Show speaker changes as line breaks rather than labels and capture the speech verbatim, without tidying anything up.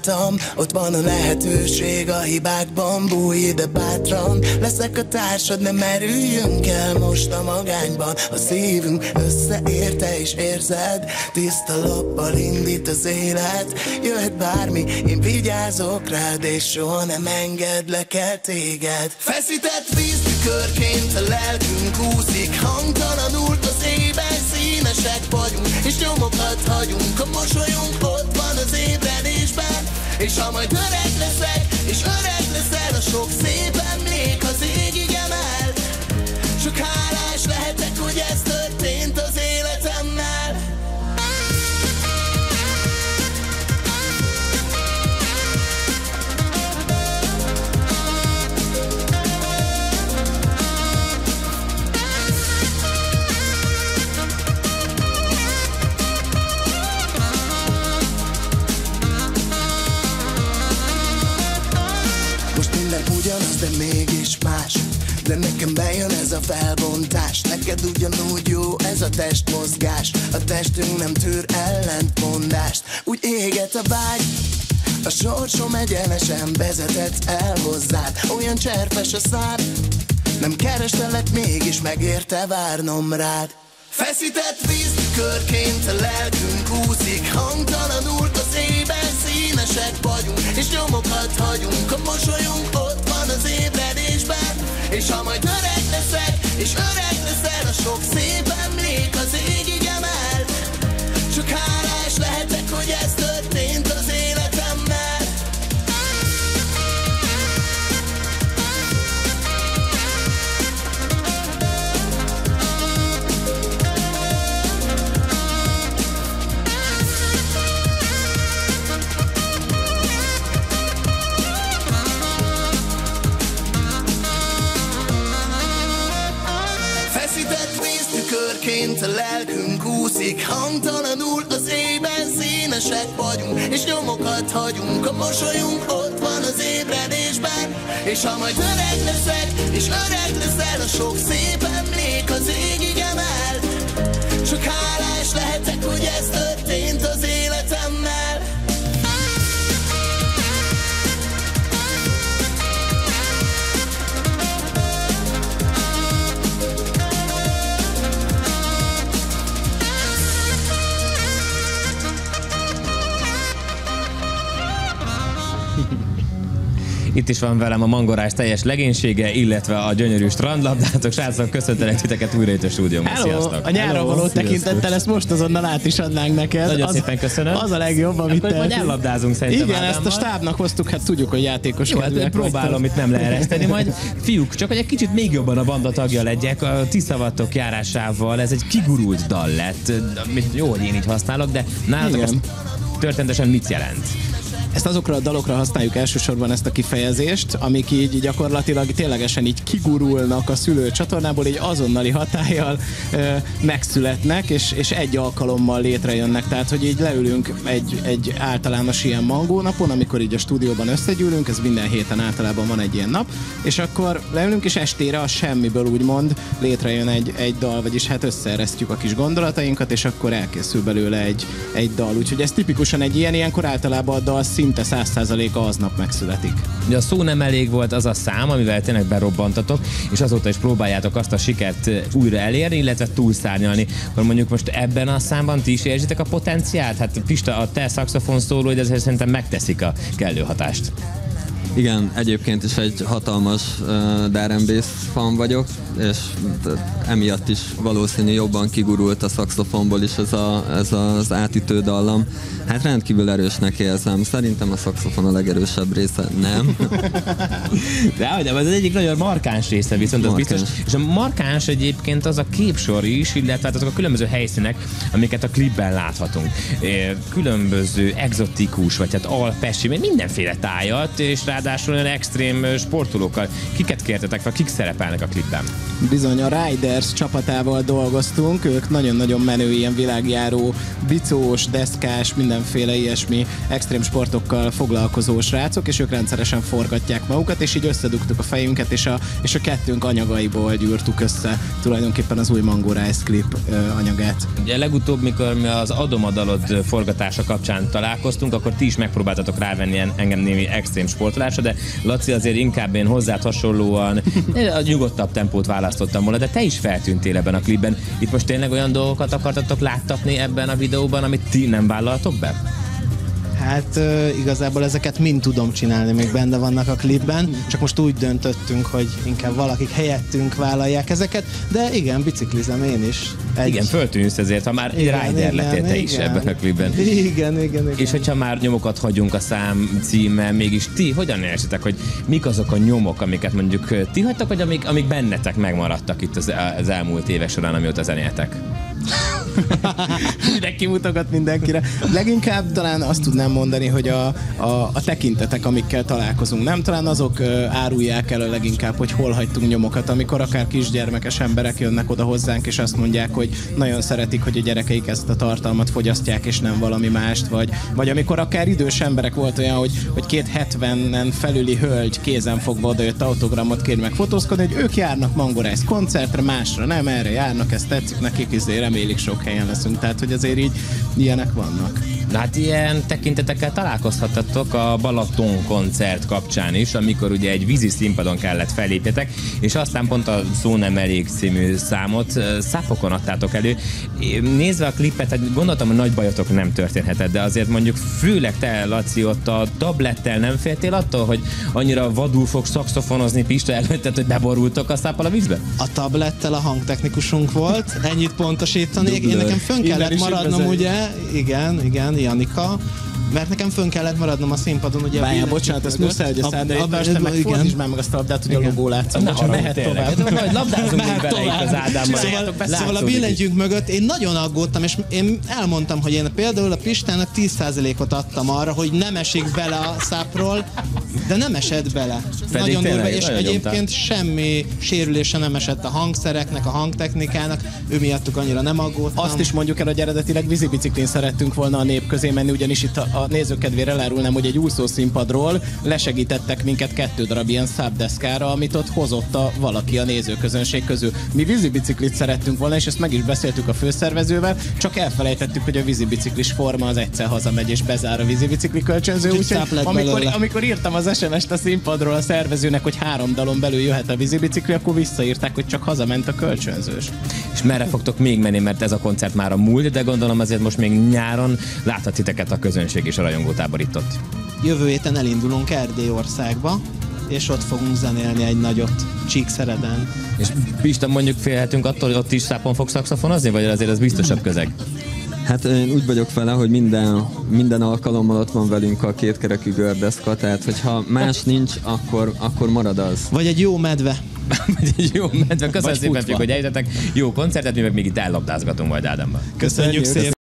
találtam. Ott van a lehetőség a hibákban, bújj ide bátran. Leszek a társad, ne merüljünk el most a magányban. A szívünk összeérte és érzed, tiszta lappal indít az élet. Jöhet bármi, én vigyázok rád, és soha nem engedlek el téged. Feszített víztükörként a lelkünk úszik, hangtalanul az éjben színesek vagyunk, és nyomokat hagyunk, a mosolyunk ott van az ébredésben. És ha majd öreg leszek, és öreg leszel, a sok szép emlék az égig emel. Csak hálás lehetek, hogy ez történt az életemmel. Ugyanaz, de mégis más. De nekem bejön ez a felbontás. Neked ugyanúgy jó ez a testmozgás. A testünk nem tűr ellentmondást. Úgy éget a vágy, a sorsom egyenesen vezetett el hozzád. Olyan cserpes a szád, nem kerestelek, mégis megérte várnom rád. Feszített víztükörként a lelkünk úszik, hangtalanul az éjben színesek vagyunk, és nyomokat hagyunk, a mosolyunk ott van az ébredésben. És ha majd öreg leszek, és öreg leszel, a sok szép emlék az égig emel. Csak hálás lehetek, hogy ez történt az életemmel. Körként a lelkünk úszik, hangtalanul az éjben színesek vagyunk, és nyomokat hagyunk, a mosolyunk ott van az ébredésben. És ha majd öreg leszek, és öreg leszel, a sok szép emlék az égig emel. Csak hálás lehetek, hogy ez történt az életemmel.
Itt is van velem a Mangorás teljes legénysége, illetve a gyönyörű strandlabdátok. Srácok, köszöntelek titeket újra itt a stúdióban.
Sziasztok! A nyárra való tekintettel ezt most azonnal át is adnánk neked.
Nagyon
az,
szépen köszönöm.
Az a legjobb, amit
te... Akkor ellabdázunk szerintem.
Igen,
Ádámmal.
ezt a stábnak hoztuk, hát tudjuk, hogy játékos
jó, hát próbálom itt nem leereszteni, majd fiúk, csak hogy egy kicsit még jobban a banda tagja legyek, a ti szavatok járásával ez egy kigurult dal lett. Jó, hogy én így használok, de nálatok ez történetesen mit jelent?
Ezt azokra a dalokra használjuk elsősorban, ezt a kifejezést, amik így gyakorlatilag ténylegesen így kigurulnak a szülő csatornából, így azonnali hatállyal ö, megszületnek, és, és egy alkalommal létrejönnek. Tehát, hogy így leülünk egy, egy általános ilyen mangó napon, amikor így a stúdióban összegyűlünk, ez minden héten általában van egy ilyen nap, és akkor leülünk, és estére a semmiből úgymond létrejön egy, egy dal, vagyis hát összeeresztjük a kis gondolatainkat, és akkor elkészül belőle egy, egy dal. Úgyhogy ez tipikusan egy ilyen, ilyenkor általában a dal szinte száz százaléka aznap megszületik.
Ugye a Szó nem elég volt az a szám, amivel tényleg berobbantatok, és azóta is próbáljátok azt a sikert újra elérni, illetve túlszárnyalni. Akkor mondjuk most ebben a számban ti is érzitek a potenciált? Hát Pista, a te szaxofon szólóid ezért szerintem megteszik a kellő hatást.
Igen, egyébként is egy hatalmas uh, drum and bass fan vagyok, és emiatt is valószínű jobban kigurult a szaxofonból is ez, a, ez az átütő dallam. Hát rendkívül erősnek érzem. Szerintem a szaxofon a legerősebb része, nem?
De, de ez egyik nagyon markáns része, viszont markáns. Az biztos. És a markáns egyébként az a képsor is, illetve azok a különböző helyszínek, amiket a klipben láthatunk. Különböző egzotikus, vagy hát alpesi, mindenféle tájat, és rá ráadásul olyan extrém sportolókkal. Kiket kértetek fel, kik szerepelnek a klipben?
Bizony, a Riders csapatával dolgoztunk, ők nagyon-nagyon menő ilyen világjáró, bicós, deszkás, mindenféle ilyesmi extrém sportokkal foglalkozó srácok, és ők rendszeresen forgatják magukat, és így összedugtuk a fejünket, és a, és a kettőnk anyagaiból gyűrtük össze tulajdonképpen az új Mango Rice klip ö, anyagát.
Ugye legutóbb, mikor mi az Adom a dalod forgatása kapcsán találkoztunk, akkor ti is megpróbáltatok rávenni engem némi extrém sportolásra, de Laci azért inkább én hozzád hasonlóan a nyugodtabb tempót választottam volna, de te is feltűntél ebben a klipben. Itt most tényleg olyan dolgokat akartatok láttatni ebben a videóban, amit ti nem vállaltok be?
Hát uh, igazából ezeket mind tudom csinálni, még benne vannak a klipben, csak most úgy döntöttünk, hogy inkább valakik helyettünk vállalják ezeket, de igen, biciklizem én is.
Egy... Igen, föltűnsz ezért, ha már igen, rider lettél te is ebben a klipben.
Igen, igen, igen.
És hogyha már nyomokat hagyunk a szám címmel, mégis ti hogyan érzitek, hogy mik azok a nyomok, amiket mondjuk ti hagytak, vagy amik, amik bennetek megmaradtak itt az, az elmúlt évek során, amióta zenéltek?
Mindenki mutogat mindenkire. Leginkább talán azt tudnám mondani, hogy a, a, a tekintetek, amikkel találkozunk, nem? Talán azok uh, árulják el a leginkább, hogy hol hagytunk nyomokat, amikor akár kisgyermekes emberek jönnek oda hozzánk, és azt mondják, hogy nagyon szeretik, hogy a gyerekeik ezt a tartalmat fogyasztják, és nem valami mást, vagy, vagy amikor akár idős emberek volt olyan, hogy, hogy két hetvenen felüli hölgy kézen fogva odajött autogramot kérni meg fotózkodni, hogy ők járnak Mango Rice koncertre, másra nem, erre járnak, ez tetszik nekik, izé, remélik sok helyen leszünk, tehát hogy azért így ilyenek vannak.
Na hát ilyen tekintetekkel találkozhatatok a Balaton koncert kapcsán is, amikor ugye egy vízi színpadon kellett fellépjetek, és aztán pont a Szó nem elég című számot szápokon adtátok elő. Nézve a klipet, hát gondoltam, hogy nagy bajotok nem történhetett, de azért mondjuk főleg te, Laci, ott a tablettel nem féltél attól, hogy annyira vadul fogsz szaxofonozni Pista előtt, tehát, hogy beborultok a száppal a vízbe?
A tablettel a hangtechnikusunk volt, ennyit pontosítanék. Én nekem fönn kellett maradnom, ugye? Igen, igen, Janika. Mert nekem fönn kellett maradnom a színpadon, ugye...
Várjál, bocsánat, ezt muszáj, hogy a szándékban, te meg fordítsd már meg azt a labdát, hogy a logó látszik.
Na, mehet tovább. Majd labdázunk még bele itt az Ádámmal.
Szóval, szóval a billentyűnk mögött én nagyon aggódtam, és én elmondtam, hogy én például a Pistának tíz százalékot adtam arra, hogy nem esik bele a szápról, de nem esett bele.
Pedig
nagyon durva, és
nagyon
egyébként
nyomtál.
Semmi sérülése nem esett a hangszereknek, a hangtechnikának, ő miattuk annyira nem aggódtam.
Azt is mondjuk el, hogy eredetileg vízibiciklin szerettünk volna a nép közé menni, ugyanis itt a, a nézők kedvére elárulnám, hogy egy úszószínpadról lesegítettek minket kettő darab ilyen szábdeszkára, amit ott hozott a valaki a nézőközönség közül. Mi vízibiciklit szerettünk volna, és ezt meg is beszéltük a főszervezővel, csak elfelejtettük, hogy a vízibiciklis forma az egyszer hazamegy és bezár a vízibicikli kölcsönző. Úgyhogy amikor, amikor írtam az es em est a színpadról a szervezőnek, hogy három dalon belül jöhet a vízibicikli, akkor visszaírták, hogy csak hazament a kölcsönzős.
És merre fogtok még menni, mert ez a koncert már a múlt, de gondolom azért most még nyáron láthat titeket a közönség és a rajongótábor itt ott.
Jövő héten elindulunk Erdélyországba, és ott fogunk zenélni egy nagyot, Csíkszereden.
És Pista, mondjuk félhetünk attól, hogy ott is szápon fogsz szaxofonozni, vagy azért az biztosabb közeg?
Hát én úgy vagyok vele, hogy minden, minden alkalommal ott van velünk a kétkerekű gördeszka, tehát hogyha más nincs, akkor, akkor marad az.
Vagy egy jó medve.
Vagy egy jó medve. Köszönöm
Vagy
szépen,
futva.
hogy eljöttetek. Jó koncertet, mi meg még itt ellabdázgatunk majd Ádámban.
Köszönjük szépen.